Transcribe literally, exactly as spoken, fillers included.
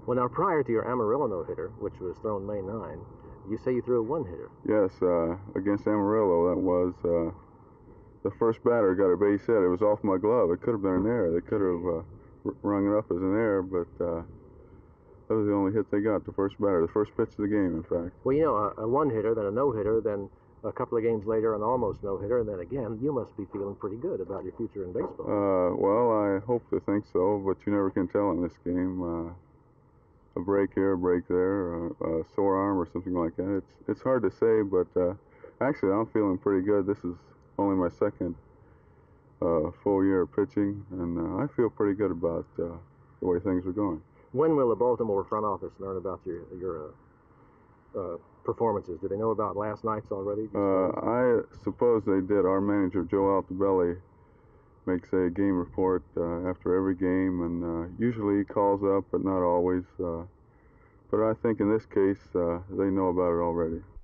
Well, now, prior to your Amarillo no-hitter, which was thrown May ninth, you say you threw a one-hitter. Yes, uh, against Amarillo, that was uh, the first batter got a base hit. It was off my glove. It could have been an error. They could have uh, rung it up as an error, but uh, that was the only hit they got, the first batter, the first pitch of the game, in fact. Well, you know, a, a one-hitter, then a no-hitter, then a couple of games later an almost no-hitter, and then again, you must be feeling pretty good about your future in baseball. Uh, well, I hope to think so, but you never can tell in this game. Uh, a break here, a break there, a, a sore arm or something like that. It's it's hard to say, but uh, actually I'm feeling pretty good. This is only my second uh, full year of pitching, and uh, I feel pretty good about uh, the way things are going. When will the Baltimore front office learn about your your uh, uh, performances? Do they know about last night's already? Uh, I suppose they did. Our manager, Joe Altobelli, makes a game report uh, after every game, and uh, usually he calls up, but not always. Uh, but I think in this case, uh, they know about it already.